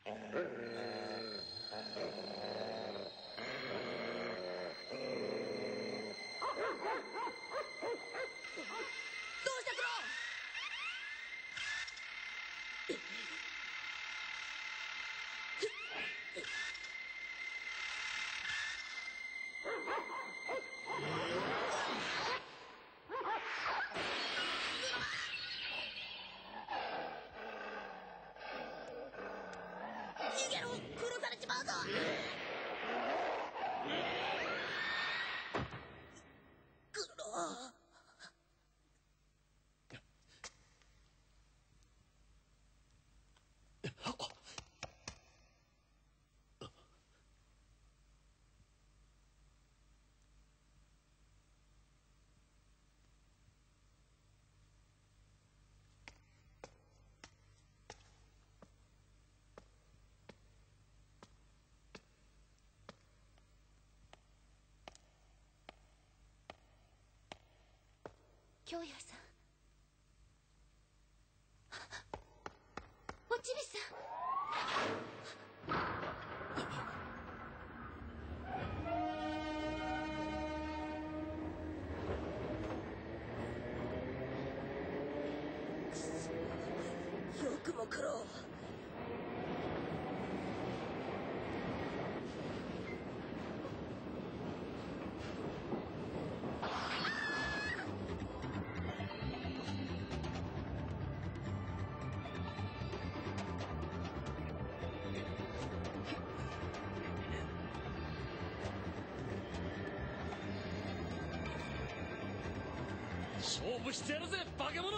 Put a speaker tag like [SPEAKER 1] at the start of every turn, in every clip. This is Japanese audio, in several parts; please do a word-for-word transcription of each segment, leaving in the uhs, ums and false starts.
[SPEAKER 1] 逃げろ、殺されちまうぞ。クロ京也さん、おちびさん。よくも苦労。
[SPEAKER 2] 勝負してやるぜ化け物。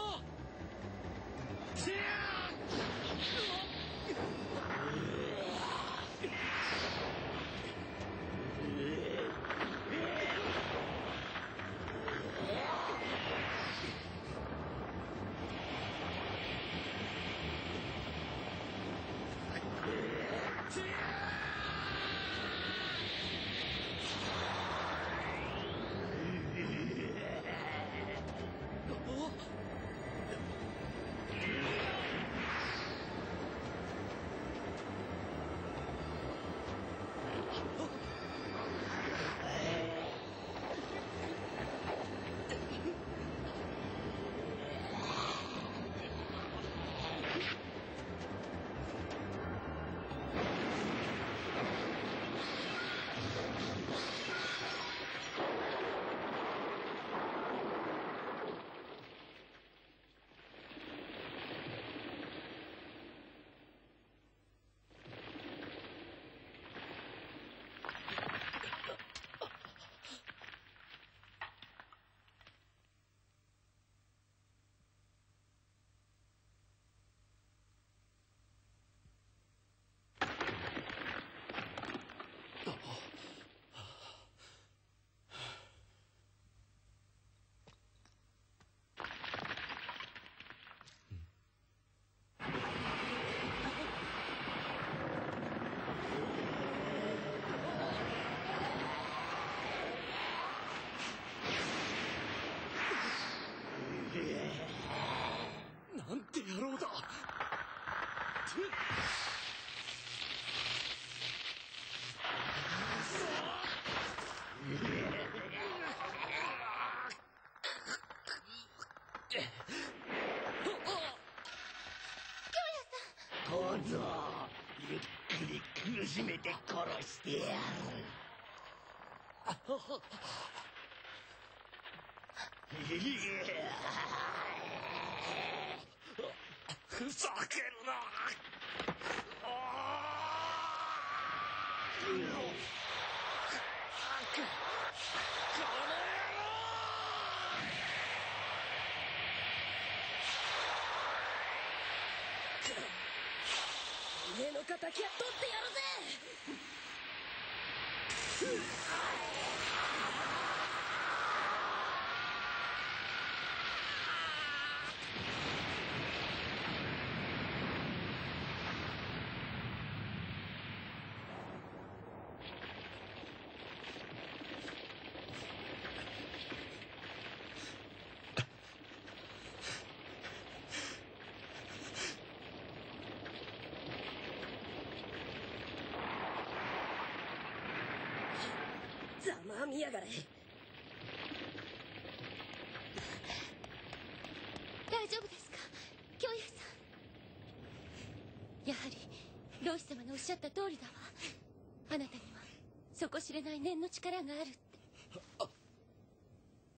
[SPEAKER 2] なんて野郎だ。
[SPEAKER 3] どうぞゆっくり苦しめて殺してやる。
[SPEAKER 2] ふざけるな。
[SPEAKER 1] 上の敵は取ってやるぜ。 ざまあみやがれ。
[SPEAKER 4] 大丈夫ですか、京也さん。やはりロイ様のおっしゃった通りだわ。あなたには底知れない念の力があるって。
[SPEAKER 2] あ